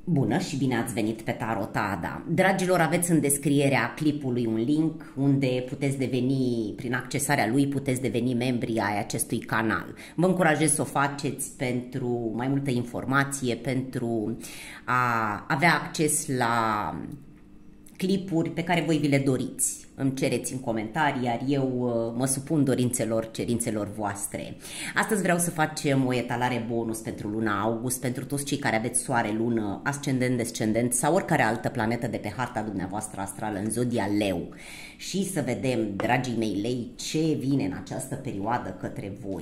Bună și bine ați venit pe Tarot Ada. Dragilor, aveți în descrierea clipului un link unde puteți deveni, prin accesarea lui, puteți deveni membri ai acestui canal. Vă încurajez să o faceți pentru mai multă informație, pentru a avea acces la clipuri pe care voi vi le doriți. Îmi cereți în comentarii, iar eu mă supun cerințelor voastre. Astăzi vreau să facem o etalare bonus pentru luna august, pentru toți cei care aveți soare, lună, ascendent, descendent sau oricare altă planetă de pe harta dumneavoastră astrală în zodia leu. Și să vedem, dragii mei lei, ce vine în această perioadă către voi.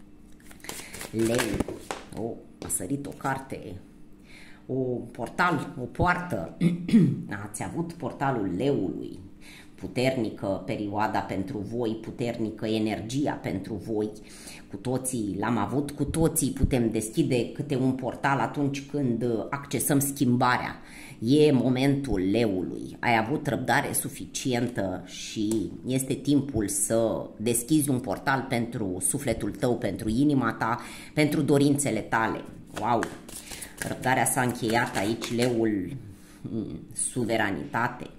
Leu. Oh, a sărit o carte. Un portal, o poartă. Ați avut portalul leului. Puternică perioada pentru voi, puternică energia pentru voi. Cu toții l-am avut, cu toții putem deschide câte un portal atunci când accesăm schimbarea. E momentul leului. Ai avut răbdare suficientă și este timpul să deschizi un portal pentru sufletul tău, pentru inima ta, pentru dorințele tale. Wow! Răbdarea s-a încheiat aici, leul, suveranitate.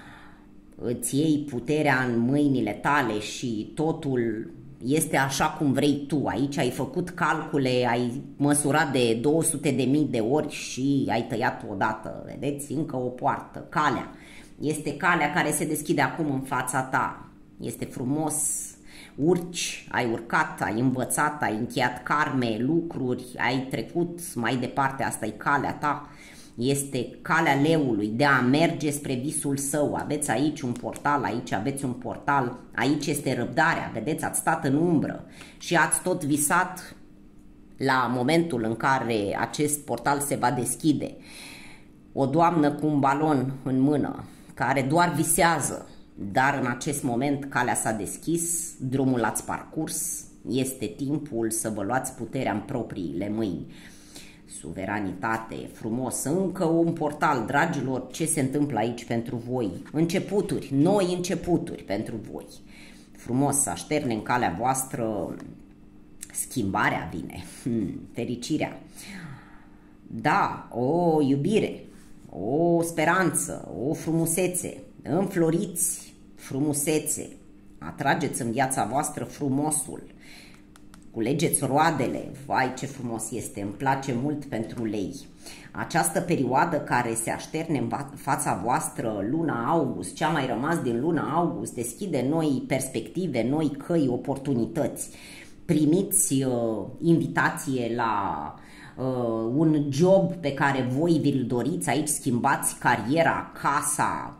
Îți iei puterea în mâinile tale și totul este așa cum vrei tu. Aici ai făcut calcule, ai măsurat de 200.000 de ori și ai tăiat odată. Vedeți? Încă o poartă. Calea. Este calea care se deschide acum în fața ta. Este frumos. Urci, ai urcat, ai învățat, ai încheiat karme, lucruri, ai trecut mai departe. Asta e calea ta. Este calea leului de a merge spre visul său. Aveți aici un portal, aici aveți un portal, aici este răbdarea. Vedeți, ați stat în umbră și ați tot visat la momentul în care acest portal se va deschide. O doamnă cu un balon în mână, care doar visează, dar în acest moment calea s-a deschis, drumul l-ați parcurs, este timpul să vă luați puterea în propriile mâini. Suveranitate, frumos, încă un portal, dragilor, ce se întâmplă aici pentru voi? Începuturi, noi începuturi pentru voi. Frumos, să așterne în calea voastră, schimbarea vine, fericirea. Da, o iubire, o speranță, o frumusețe, înfloriți, frumusețe, atrageți în viața voastră frumosul. Culegeți roadele, vai ce frumos este, îmi place mult pentru lei. Această perioadă care se așterne în fața voastră, luna august, ce a mai rămas din luna august, deschide noi perspective, noi căi, oportunități. Primiți invitație la un job pe care voi vi-l doriți, aici schimbați cariera, casa,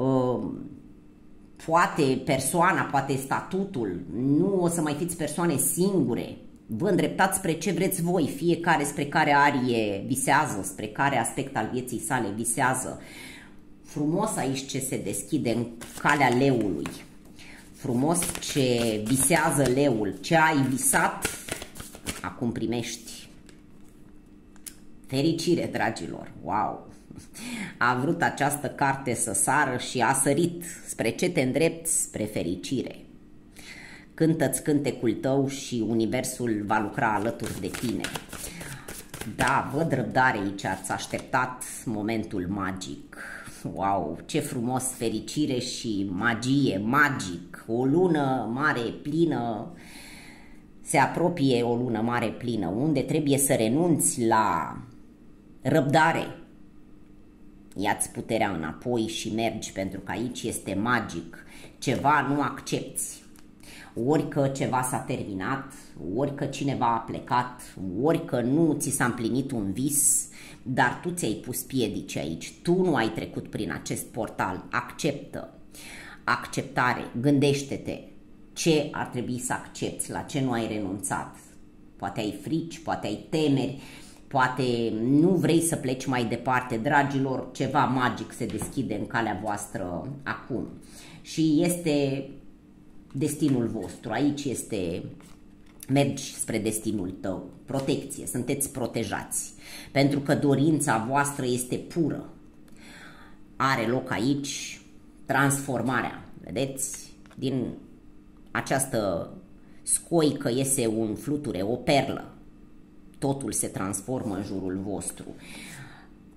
poate persoana, poate statutul, nu o să mai fiți persoane singure, vă îndreptați spre ce vreți voi, fiecare spre care arie visează, spre care aspect al vieții sale visează. Frumos aici ce se deschide în calea leului, frumos ce visează leul, ce ai visat, acum primești. Fericire, dragilor, wow! A vrut această carte să sară și a sărit. Spre ce te îndrepți? Spre fericire. Cântă-ți cântecul tău și universul va lucra alături de tine. Da, văd răbdare aici, ați așteptat momentul magic. Wow, ce frumos, fericire și magie, magic. O lună mare plină, se apropie o lună mare plină, unde trebuie să renunți la răbdare. Ia-ți puterea înapoi și mergi, pentru că aici este magic. Ceva nu accepti. Ori că ceva s-a terminat, ori că cineva a plecat, ori că nu ți s-a împlinit un vis, dar tu ți-ai pus piedici aici. Tu nu ai trecut prin acest portal. Acceptă. Acceptare. Gândește-te. Ce ar trebui să accepti? La ce nu ai renunțat? Poate ai frici, poate ai temeri, poate nu vrei să pleci mai departe. Dragilor, ceva magic se deschide în calea voastră acum. Și este destinul vostru. Aici este, mergi spre destinul tău. Protecție, sunteți protejați. Pentru că dorința voastră este pură. Are loc aici transformarea. Vedeți? Din această scoică iese un fluture, o perlă. Totul se transformă în jurul vostru.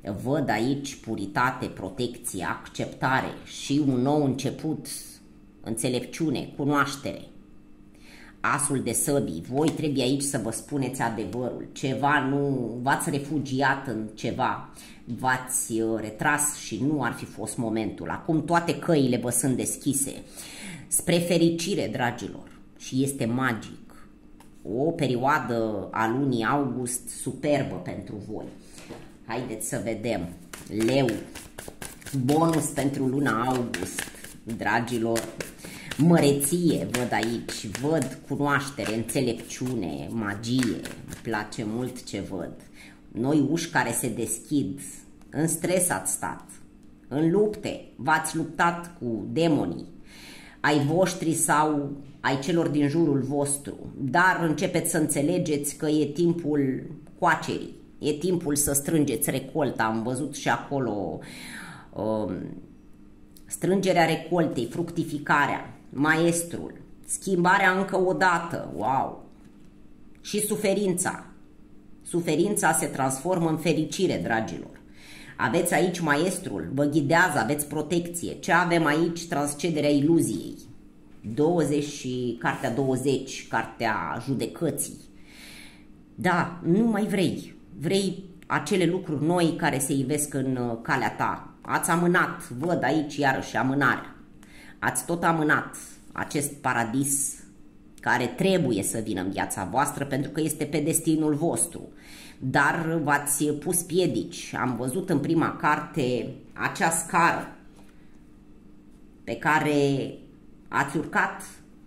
Văd aici puritate, protecție, acceptare și un nou început, înțelepciune, cunoaștere. Asul de săbii, voi trebuie aici să vă spuneți adevărul, ceva nu, v-ați refugiat în ceva, v-ați retras și nu ar fi fost momentul. Acum toate căile vă sunt deschise spre fericire, dragilor, și este magic. O perioadă a lunii august superbă pentru voi. Haideți să vedem. Leu, bonus pentru luna august, dragilor. Măreție văd aici, văd cunoaștere, înțelepciune, magie, îmi place mult ce văd. Noi uși care se deschid, în stres ați stat, în lupte, v-ați luptat cu demonii, ai voștri sau ai celor din jurul vostru, dar începeți să înțelegeți că e timpul coacerii, e timpul să strângeți recolta, am văzut și acolo strângerea recoltei, fructificarea, maestrul, schimbarea încă o dată, wow! Și suferința. Suferința se transformă în fericire, dragilor. Aveți aici maestrul, vă ghidează, aveți protecție. Ce avem aici? Transcederea iluziei. 20 și cartea 20, cartea judecății. Da, nu mai vrei. Vrei acele lucruri noi care se ivesc în calea ta. Ați amânat, văd aici iarăși amânarea. Ați tot amânat acest paradis care trebuie să vină în viața voastră pentru că este pe destinul vostru. Dar v-ați pus piedici. Am văzut în prima carte acea scară pe care ați urcat,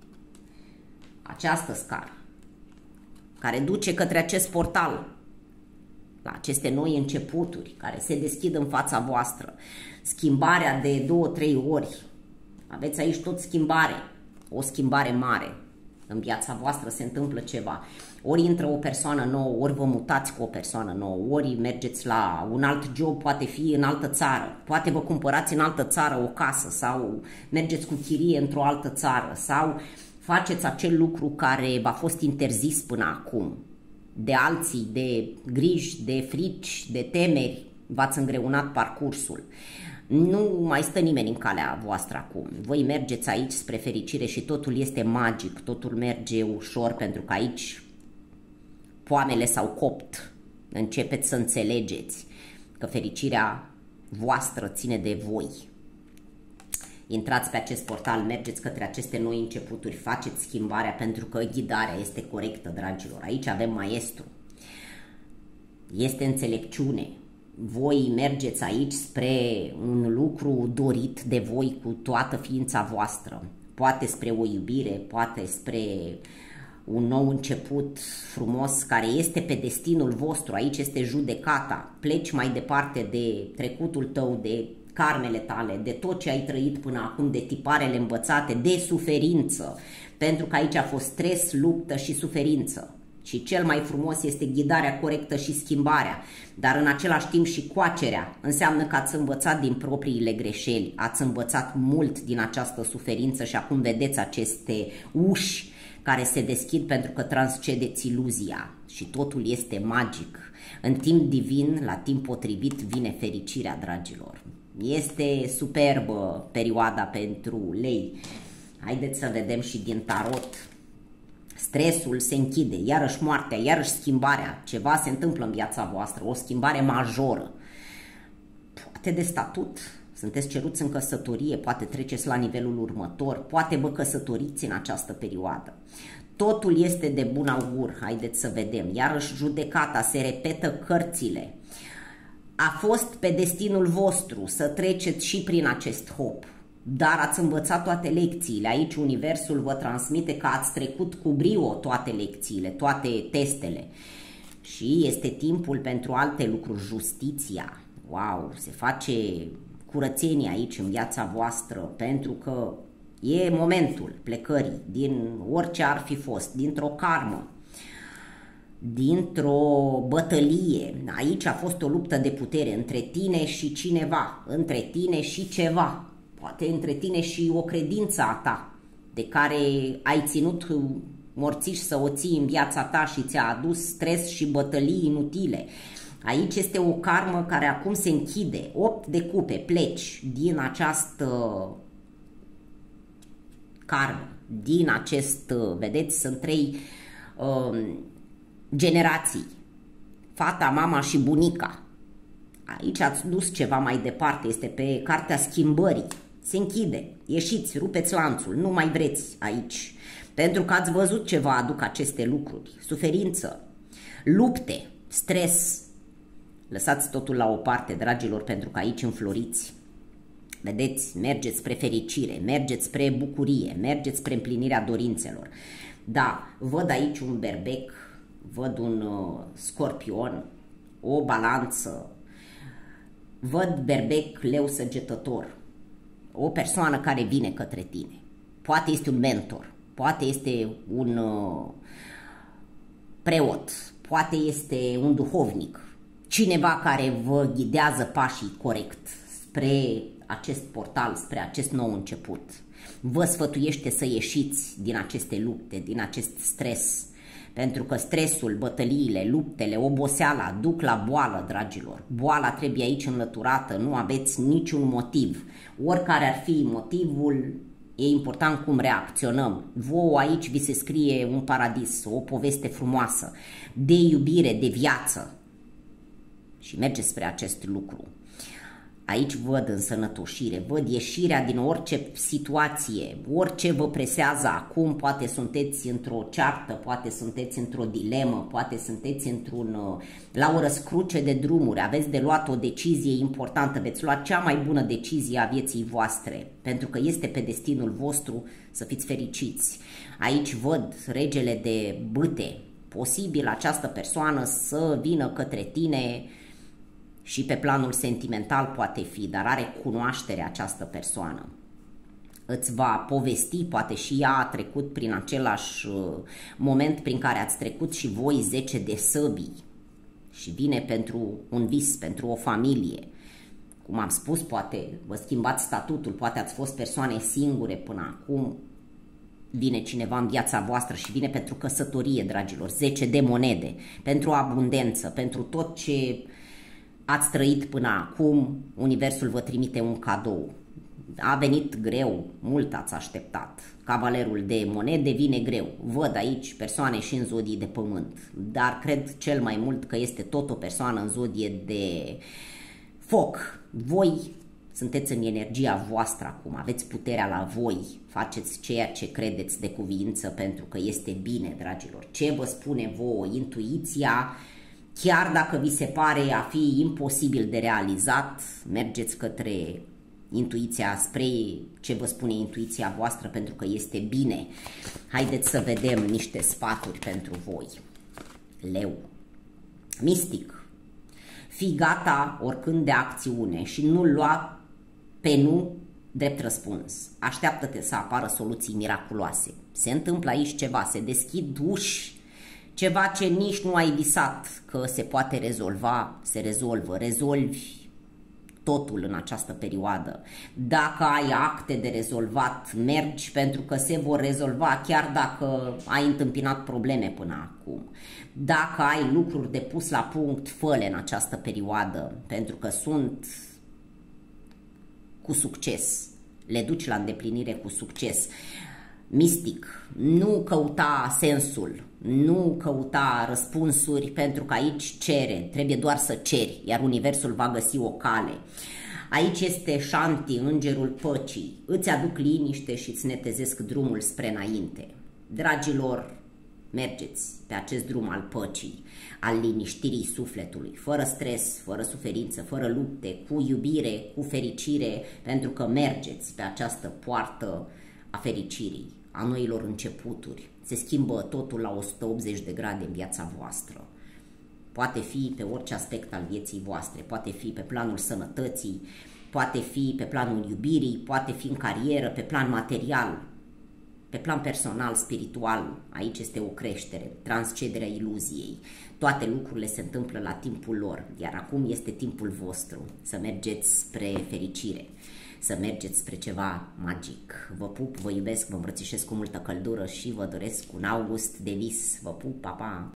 această scară care duce către acest portal, la aceste noi începuturi care se deschid în fața voastră. Schimbarea de 2-3 ori. Aveți aici tot schimbare, o schimbare mare. În viața voastră se întâmplă ceva. Ori intră o persoană nouă, ori vă mutați cu o persoană nouă, ori mergeți la un alt job, poate fi în altă țară, poate vă cumpărați în altă țară o casă sau mergeți cu chirie într-o altă țară sau faceți acel lucru care v-a fost interzis până acum. De alții, de griji, de frici, de temeri, v-ați îngreunat parcursul. Nu mai stă nimeni în calea voastră acum. Voi mergeți aici spre fericire și totul este magic, totul merge ușor pentru că aici poamele s-au copt. Începeți să înțelegeți că fericirea voastră ține de voi. Intrați pe acest portal, mergeți către aceste noi începuturi, faceți schimbarea pentru că ghidarea este corectă, dragilor. Aici avem maestru. Este înțelepciune. Voi mergeți aici spre un lucru dorit de voi cu toată ființa voastră. Poate spre o iubire, poate spre un nou început frumos care este pe destinul vostru. Aici este judecata. Pleci mai departe de trecutul tău, de karmele tale, de tot ce ai trăit până acum, de tiparele învățate, de suferință. Pentru că aici a fost stres, luptă și suferință. Și cel mai frumos este ghidarea corectă și schimbarea, dar în același timp și coacerea. Înseamnă că ați învățat din propriile greșeli, ați învățat mult din această suferință și acum vedeți aceste uși care se deschid pentru că transcedeți iluzia și totul este magic. În timp divin, la timp potrivit, vine fericirea, dragilor. Este superbă perioada pentru lei. Haideți să vedem și din tarot. Stresul se închide, iarăși moartea, iarăși schimbarea, ceva se întâmplă în viața voastră, o schimbare majoră. Poate de statut, sunteți ceruți în căsătorie, poate treceți la nivelul următor, poate vă căsătoriți în această perioadă. Totul este de bun augur, haideți să vedem. Iarăși judecata, se repetă cărțile. A fost pe destinul vostru să treceți și prin acest hop. Dar ați învățat toate lecțiile. Aici universul vă transmite că ați trecut cu brio toate lecțiile, toate testele. Și este timpul pentru alte lucruri, justiția. Wow, se face curățenie aici în viața voastră pentru că e momentul plecării din orice ar fi fost, dintr-o karmă, dintr-o bătălie. Aici a fost o luptă de putere între tine și cineva, între tine și ceva. Poate între tine și o credință a ta, de care ai ținut morțiș să o ții în viața ta și ți-a adus stres și bătălii inutile. Aici este o karmă care acum se închide. 8 de cupe, pleci din această karmă, din acest, vedeți, sunt 3 generații. Fata, mama și bunica. Aici ați dus ceva mai departe, este pe cartea schimbării. Se închide, ieșiți, rupeți lanțul, nu mai vreți aici. Pentru că ați văzut ce vă aduc aceste lucruri. Suferință, lupte, stres. Lăsați totul la o parte, dragilor, pentru că aici înfloriți. Vedeți, mergeți spre fericire, mergeți spre bucurie, mergeți spre împlinirea dorințelor. Da, văd aici un berbec, văd un scorpion, o balanță, văd berbec, leu săgetător, o persoană care vine către tine. Poate este un mentor, poate este un preot, poate este un duhovnic, cineva care vă ghidează pașii corect spre acest portal, spre acest nou început. Vă sfătuiește să ieșiți din aceste lupte, din acest stres, pentru că stresul, bătăliile, luptele, oboseala duc la boală, dragilor. Boala trebuie aici înlăturată, nu aveți niciun motiv. Oricare ar fi motivul, e important cum reacționăm. Vouă aici vi se scrie un paradis, o poveste frumoasă, de iubire, de viață. Și mergeți spre acest lucru. Aici văd însănătoșire, văd ieșirea din orice situație, orice vă presează acum, poate sunteți într-o ceartă, poate sunteți într-o dilemă, poate sunteți la o răscruce de drumuri, aveți de luat o decizie importantă, veți lua cea mai bună decizie a vieții voastre, pentru că este pe destinul vostru să fiți fericiți. Aici văd regele de bâte, posibil această persoană să vină către tine și pe planul sentimental poate fi, dar are cunoaștere această persoană. Îți va povesti, poate și ea a trecut prin același moment prin care ați trecut și voi, 10 de săbii. Și vine pentru un vis, pentru o familie. Cum am spus, poate vă schimbați statutul, poate ați fost persoane singure până acum. Vine cineva în viața voastră și vine pentru căsătorie, dragilor, 10 de monede, pentru abundență, pentru tot ce ați trăit până acum, universul vă trimite un cadou. A venit greu, mult ați așteptat. Cavalerul de monede vine greu. Văd aici persoane și în zodii de pământ, dar cred cel mai mult că este tot o persoană în zodie de foc. Voi sunteți în energia voastră acum, aveți puterea la voi, faceți ceea ce credeți de cuviință pentru că este bine, dragilor. Ce vă spune vouă intuiția? Chiar dacă vi se pare a fi imposibil de realizat, mergeți către intuiția, spre ce vă spune intuiția voastră, pentru că este bine. Haideți să vedem niște sfaturi pentru voi. Leu. Mistic. Fii gata oricând de acțiune și nu lua pe nu drept răspuns. Așteaptă-te să apară soluții miraculoase. Se întâmplă aici ceva, se deschid uși. Ceva ce nici nu ai visat că se poate rezolva, se rezolvă. Rezolvi totul în această perioadă. Dacă ai acte de rezolvat, mergi pentru că se vor rezolva chiar dacă ai întâmpinat probleme până acum. Dacă ai lucruri de pus la punct, fă-le în această perioadă, pentru că sunt cu succes. Le duci la îndeplinire cu succes. Mistic, nu căuta sensul, nu căuta răspunsuri, pentru că aici cere, trebuie doar să ceri, iar universul va găsi o cale. Aici este Shanti, îngerul păcii, îți aduc liniște și îți netezesc drumul spre înainte. Dragilor, mergeți pe acest drum al păcii, al liniștirii sufletului, fără stres, fără suferință, fără lupte, cu iubire, cu fericire, pentru că mergeți pe această poartă a fericirii, a noilor începuturi. Se schimbă totul la 180 de grade în viața voastră. Poate fi pe orice aspect al vieții voastre, poate fi pe planul sănătății, poate fi pe planul iubirii, poate fi în carieră, pe plan material, pe plan personal, spiritual. Aici este o creștere, transcederea iluziei. Toate lucrurile se întâmplă la timpul lor, iar acum este timpul vostru să mergeți spre fericire, să mergeți spre ceva magic. Vă pup, vă iubesc, vă îmbrățișez cu multă căldură și vă doresc un august de vis. Vă pup, pa, pa!